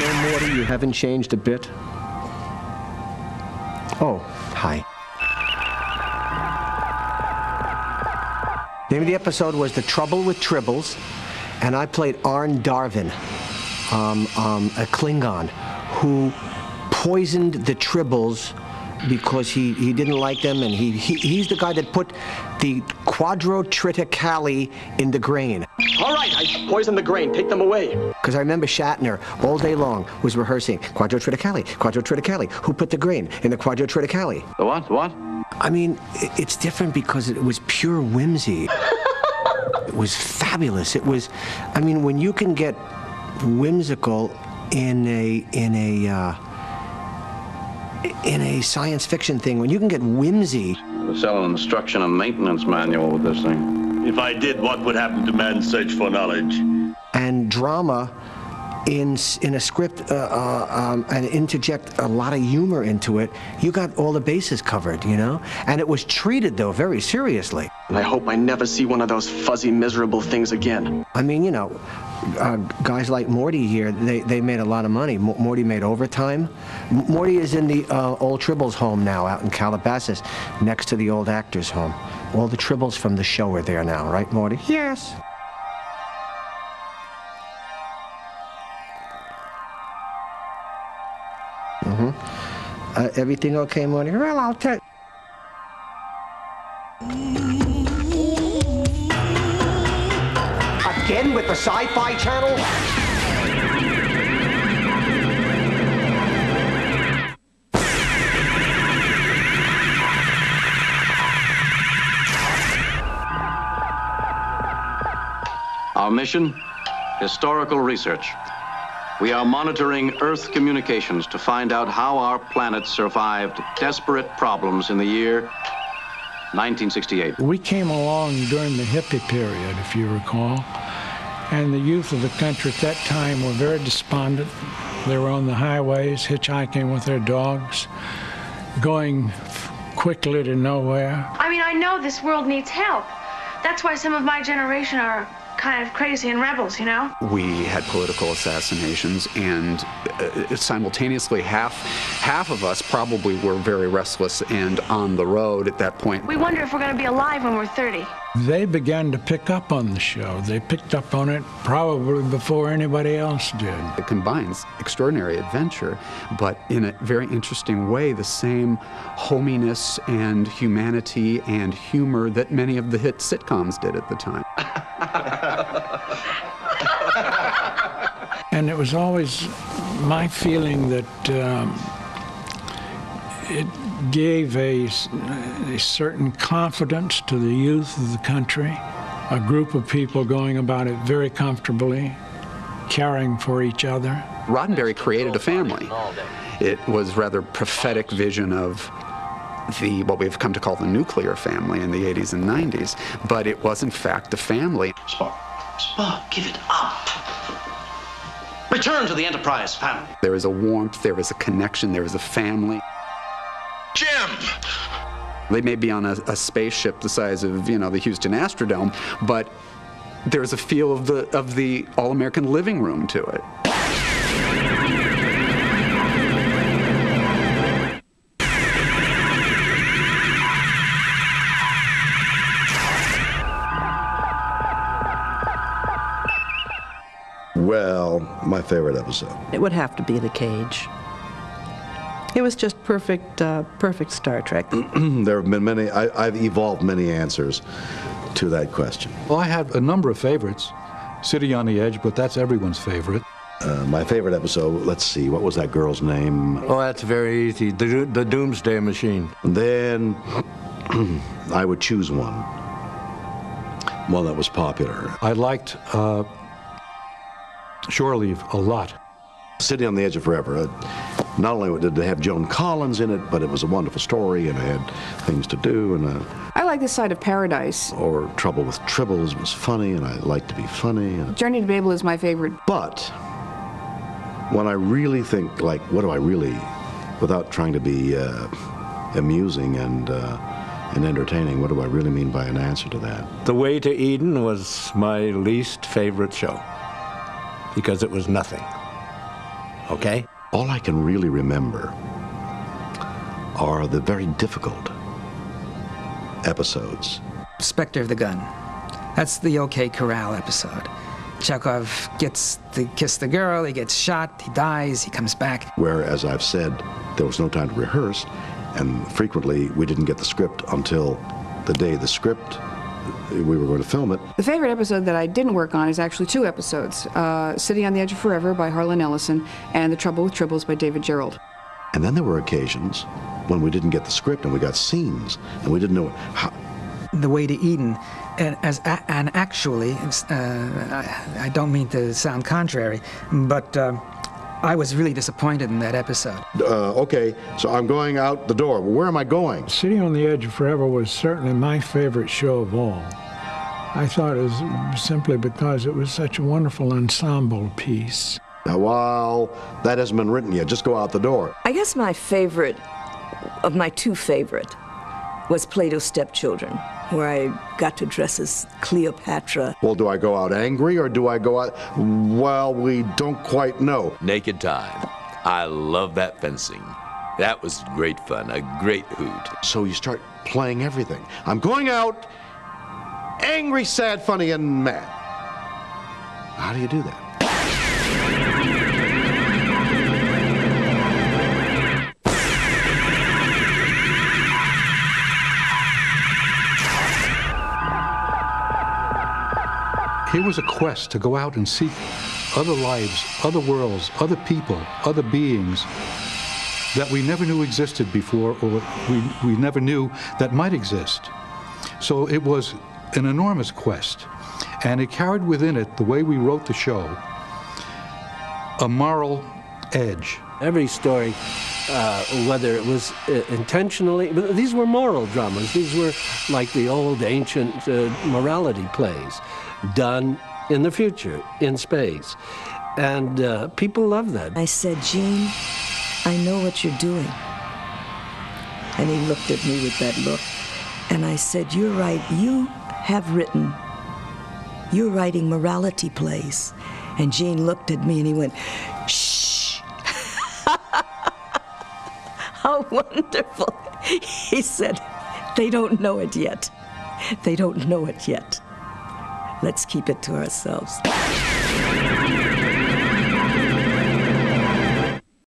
know, Morty, you haven't changed a bit. Oh, hi. The name of the episode was The Trouble with Tribbles, and I played Arn Darvin, a Klingon, who poisoned the Tribbles because he didn't like them, and he's the guy that put the quadrotriticale in the grain. All right, I poisoned the grain. Take them away. Because I remember Shatner all day long was rehearsing quadrotriticale, quadrotriticale. Who put the grain in the quadrotriticale? The what? The what? I mean, it's different because it was pure whimsy. It was fabulous. It was, I mean, when you can get whimsical in a science fiction thing, when you can get whimsy. We'll sell an instruction and maintenance manual with this thing. If I did, what would happen to man's search for knowledge? And drama in a script and interject a lot of humor into it, you got all the bases covered, you know? And it was treated, though, very seriously. And I hope I never see one of those fuzzy, miserable things again. I mean, you know, guys like Morty here, they made a lot of money. Morty made overtime. Morty is in the old Tribbles home now out in Calabasas, next to the old actors' home. All the Tribbles from the show are there now, right, Morty? Yes. Everything okay, Morty? Well, I'll tell. Again with the Sci-Fi Channel? Our mission, historical research. We are monitoring Earth communications to find out how our planet survived desperate problems in the year 1968. We came along during the hippie period, if you recall, and the youth of the country at that time were very despondent. They were on the highways, hitchhiking with their dogs, going quickly to nowhere. I mean, I know this world needs help. That's why some of my generation are kind of crazy and rebels, you know? We had political assassinations, and simultaneously half of us probably were very restless and on the road at that point. We wonder if we're going to be alive when we're 30. They began to pick up on the show. They picked up on it probably before anybody else did. It combines extraordinary adventure, but in a very interesting way, the same hominess and humanity and humor that many of the hit sitcoms did at the time. And it was always my feeling that it gave a certain confidence to the youth of the country, a group of people going about it very comfortably, caring for each other. Roddenberry created a family. It was rather prophetic vision of what we've come to call the nuclear family in the 80s and 90s, but it was in fact a family. Spock, give it up. Return to the Enterprise family. There is a warmth, there is a connection, there is a family. Jim! They may be on a spaceship the size of, you know, the Houston Astrodome, but there's a feel of the all-American living room to it. Well, my favorite episode. It would have to be The Cage. It was just perfect, perfect Star Trek. There have been many, I've evolved many answers to that question. Well, I have a number of favorites. City on the Edge, but that's everyone's favorite. My favorite episode, let's see, what was that girl's name? Oh, that's very easy. The Doomsday Machine. And then I would choose one that was popular. I liked Shore Leave a lot. City on the Edge of Forever. Not only did they have Joan Collins in it, but it was a wonderful story, and it had things to do. And I like This Side of Paradise. Or Trouble with Tribbles was funny, and I like to be funny. Journey to Babel is my favorite. But when I really think, like, what do I really, without trying to be amusing and entertaining, what do I really mean by an answer to that? The Way to Eden was my least favorite show because it was nothing. okay? All I can really remember are the very difficult episodes. Spectre of the Gun. That's the OK Corral episode. Chekhov gets to kiss the girl, he gets shot, he dies, he comes back. Where, as I've said, there was no time to rehearse, and frequently we didn't get the script until the day the script, we were going to film it. The favorite episode that I didn't work on is actually two episodes, City on the Edge of Forever by Harlan Ellison and The Trouble with Tribbles by David Gerrold. And then there were occasions when we didn't get the script and we got scenes and we didn't know how. The Way to Eden, and actually, I don't mean to sound contrary, but I was really disappointed in that episode. Okay, so I'm going out the door. Where am I going? City on the Edge of Forever was certainly my favorite show of all. I thought it was simply because it was such a wonderful ensemble piece. Now, while that hasn't been written yet, just go out the door. I guess my favorite, of my two favorite, was Plato's Stepchildren, where I got to dress as Cleopatra. Well, do I go out angry or do I go out, well, we don't quite know. Naked Time. I love that fencing. That was great fun, a great hoot. So you start playing everything. I'm going out angry, sad, funny, and mad. How do you do that? It was a quest to go out and seek other lives, other worlds, other people, other beings that we never knew existed before, or we never knew that might exist. So it was an enormous quest, and it carried within it, the way we wrote the show, a moral edge. Every story, whether it was intentionally, these were moral dramas. These were like the old ancient morality plays, done in the future, in space. And people love that. I said, Gene, I know what you're doing. And he looked at me with that look. And I said, you're right, you're writing morality plays. And Gene looked at me and he went, shh. How wonderful. He said, they don't know it yet. They don't know it yet. Let's keep it to ourselves.